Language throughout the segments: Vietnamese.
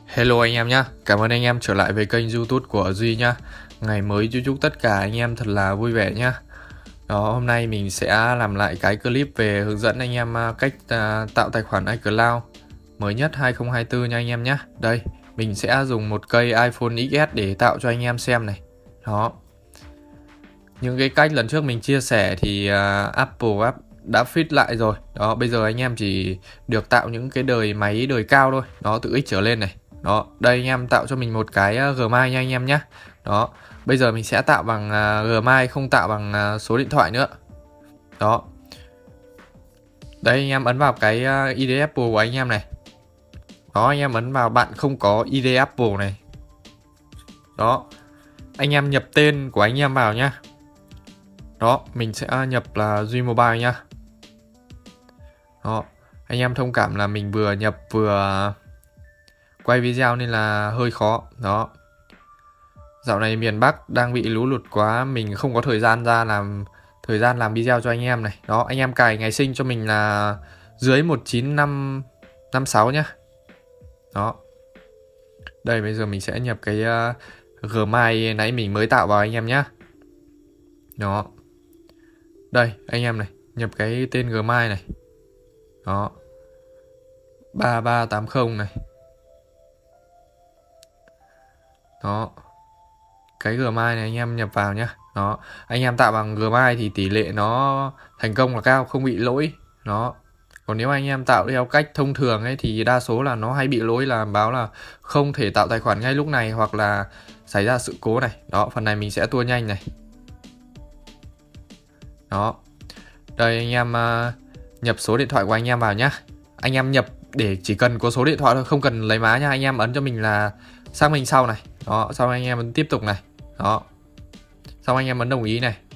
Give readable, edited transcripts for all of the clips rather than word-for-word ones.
Hello anh em nhé, cảm ơn anh em trở lại với kênh YouTube của Duy nhá. Ngày mới chúc tất cả anh em thật là vui vẻ nhá. Đó, hôm nay mình sẽ làm lại cái clip về hướng dẫn anh em cách tạo tài khoản iCloud mới nhất 2024 nha anh em nhé. Đây, mình sẽ dùng một cây iPhone XS để tạo cho anh em xem này. Đó. Những cái cách lần trước mình chia sẻ thì Apple đã fix lại rồi. Đó, bây giờ anh em chỉ được tạo những cái máy đời cao thôi. Đó, từ X trở lên này. Đó, đây anh em tạo cho mình một cái Gmail nha anh em nhé. Đó, bây giờ mình sẽ tạo bằng Gmail, không tạo bằng số điện thoại nữa. Đó. Đây anh em ấn vào cái ID Apple của anh em này. Đó, anh em ấn vào bạn không có ID Apple này. Đó. Anh em nhập tên của anh em vào nhá. Đó, mình sẽ nhập là Duy Mobile nhá. Đó, anh em thông cảm là mình vừa nhập vừa quay video nên là hơi khó. Đó. Dạo này miền Bắc đang bị lũ lụt quá, mình không có thời gian làm video cho anh em này. Đó, anh em cài ngày sinh cho mình là dưới 19556 nhá. Đó. Đây bây giờ mình sẽ nhập cái Gmail nãy mình mới tạo vào anh em nhá. Đó. Đây anh em này, nhập cái tên Gmail này. Đó. 3380 này. Đó. Cái Gmail này anh em nhập vào nhá. Đó. Anh em tạo bằng Gmail thì tỷ lệ nó thành công là cao, không bị lỗi. Đó. Còn nếu anh em tạo theo cách thông thường ấy thì đa số là nó hay bị lỗi, là báo là không thể tạo tài khoản ngay lúc này hoặc là xảy ra sự cố này. Đó, phần này mình sẽ tua nhanh này. Đó. Đây anh em nhập số điện thoại của anh em vào nhá. Anh em nhập để chỉ cần có số điện thoại thôi, không cần lấy mã nha. Anh em ấn cho mình là xác minh sau này. Đó, sau anh em ấn tiếp tục này. Đó. Xong anh em ấn đồng ý này.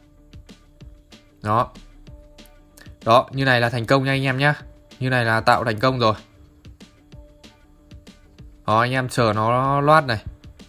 Đó. Đó, như này là thành công nha anh em nhá. Như này là tạo thành công rồi. Đó, anh em chờ nó loát này.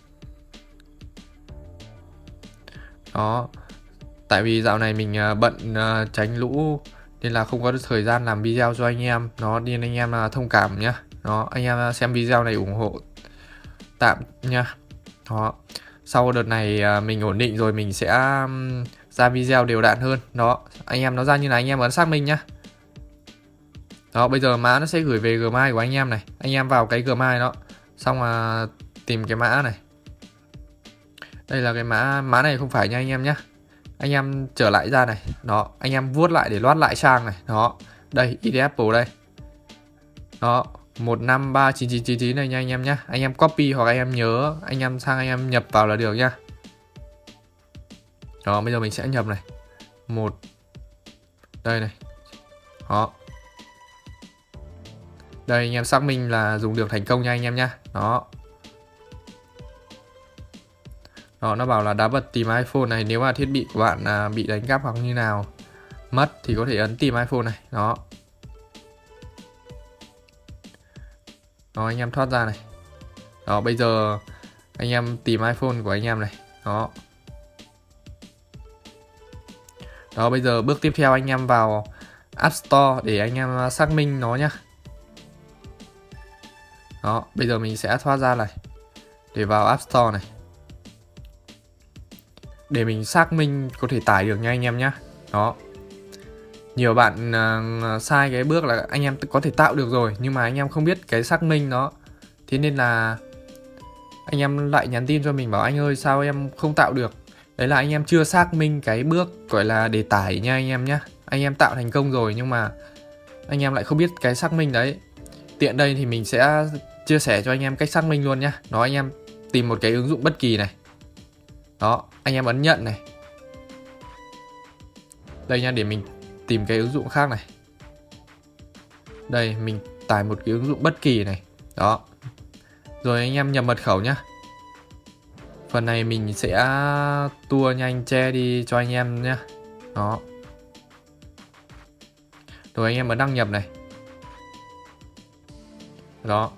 Đó. Tại vì dạo này mình bận tránh lũ nên là không có thời gian làm video cho anh em. Nó nên anh em thông cảm nhá. Đó, anh em xem video này ủng hộ tạm nha. Đó. Sau đợt này mình ổn định rồi mình sẽ ra video đều đặn hơn. Đó, anh em nó ra như này anh em ấn xác minh nhá. Đó, bây giờ mã nó sẽ gửi về Gmail của anh em này. Anh em vào cái Gmail đó, xong tìm cái mã này. Đây là cái mã này không phải nha anh em nhé. Anh em trở lại ra này. Đó, anh em vuốt lại để loát lại trang này. Đó, đây ID Apple đây. Đó, 1539999 này nha anh em nhé. Anh em copy hoặc anh em nhớ, anh em sang anh em nhập vào là được nhá. Đó, bây giờ mình sẽ nhập này. Đây này. Đó. Đây anh em xác minh là dùng được thành công nha anh em nhá. Đó. Đó, nó bảo là đã bật tìm iPhone này. Nếu mà thiết bị của bạn bị đánh cắp hoặc như nào mất thì có thể ấn tìm iPhone này. Đó. Đó, anh em thoát ra này. Đó, bây giờ anh em tìm iPhone của anh em này. Đó. Đó, bây giờ bước tiếp theo anh em vào App Store để anh em xác minh nó nhá. Đó, bây giờ mình sẽ thoát ra này để vào App Store này, để mình xác minh có thể tải được nha anh em nhé. Đó. Nhiều bạn sai cái bước là anh em có thể tạo được rồi nhưng mà anh em không biết cái xác minh nó. Thế nên là anh em lại nhắn tin cho mình bảo anh ơi sao em không tạo được. Đấy là anh em chưa xác minh cái bước gọi là để tải nha anh em nhé. Anh em tạo thành công rồi nhưng mà anh em lại không biết cái xác minh đấy. Tiện đây thì mình sẽ chia sẻ cho anh em cách xác minh luôn nhá. Đó, anh em tìm một cái ứng dụng bất kỳ này. Đó, anh em ấn nhận này. Đây nha, để mình tìm cái ứng dụng khác này. Đây, mình tải một cái ứng dụng bất kỳ này. Đó. Rồi anh em nhập mật khẩu nhá. Phần này mình sẽ tua nhanh che đi cho anh em nhá. Đó. Rồi anh em ấn đăng nhập này. Đó.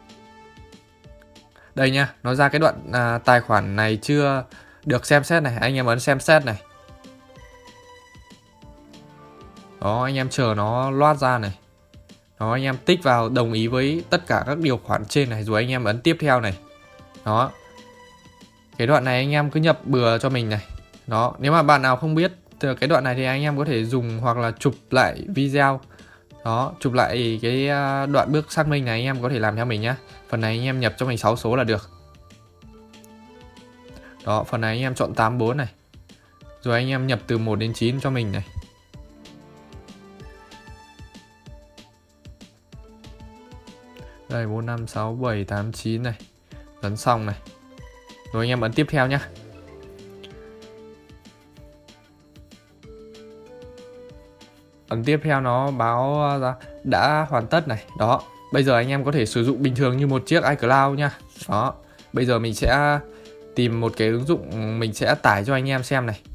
Đây nha, nó ra cái đoạn tài khoản này chưa được xem xét này. Anh em ấn xem xét này. Đó, anh em chờ nó loát ra này. Đó, anh em tích vào đồng ý với tất cả các điều khoản trên này, rồi anh em ấn tiếp theo này. Đó. Cái đoạn này anh em cứ nhập bừa cho mình này. Đó, nếu mà bạn nào không biết cái đoạn này thì anh em có thể dùng hoặc là chụp lại video. Đó, chụp lại cái đoạn bước xác minh này, anh em có thể làm theo mình nhá. Phần này anh em nhập cho mình 6 số là được. Đó, phần này anh em chọn 84 này. Rồi anh em nhập từ 1 đến 9 cho mình này. Đây 4, 5, 6, 7, 8, 9 này. Ấn xong này. Rồi anh em ấn tiếp theo nhá. Ấn tiếp theo nó báo ra đã hoàn tất này. Đó, bây giờ anh em có thể sử dụng bình thường như một chiếc iCloud nha. Đó, bây giờ mình sẽ tìm một cái ứng dụng mình sẽ tải cho anh em xem này.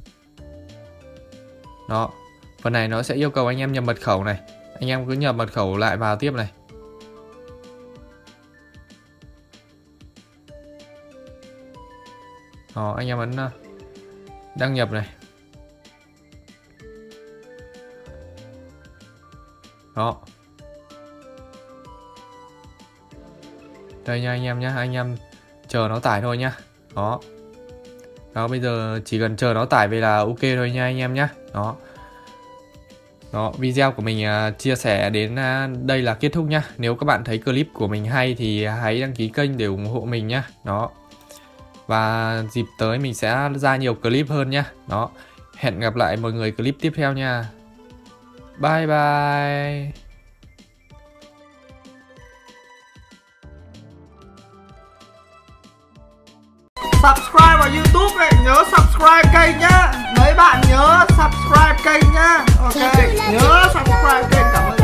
Đó, phần này nó sẽ yêu cầu anh em nhập mật khẩu này. Anh em cứ nhập mật khẩu lại vào tiếp này. Đó, anh em ấn đăng nhập này. Đó. Đây nha anh em nhé, anh em chờ nó tải thôi nhá. Đó. Đó, bây giờ chỉ cần chờ nó tải về là ok thôi nha anh em nhé. Đó. Đó, video của mình chia sẻ đến đây là kết thúc nhá. Nếu các bạn thấy clip của mình hay thì hãy đăng ký kênh để ủng hộ mình nhá. Đó. Và dịp tới mình sẽ ra nhiều clip hơn nhá. Đó. Hẹn gặp lại mọi người clip tiếp theo nha. Bye bye. Subscribe vào YouTube này, nhớ subscribe kênh nhá. Mấy bạn nhớ subscribe kênh nhá. Ok, nhớ subscribe kênh. Cảm ơn.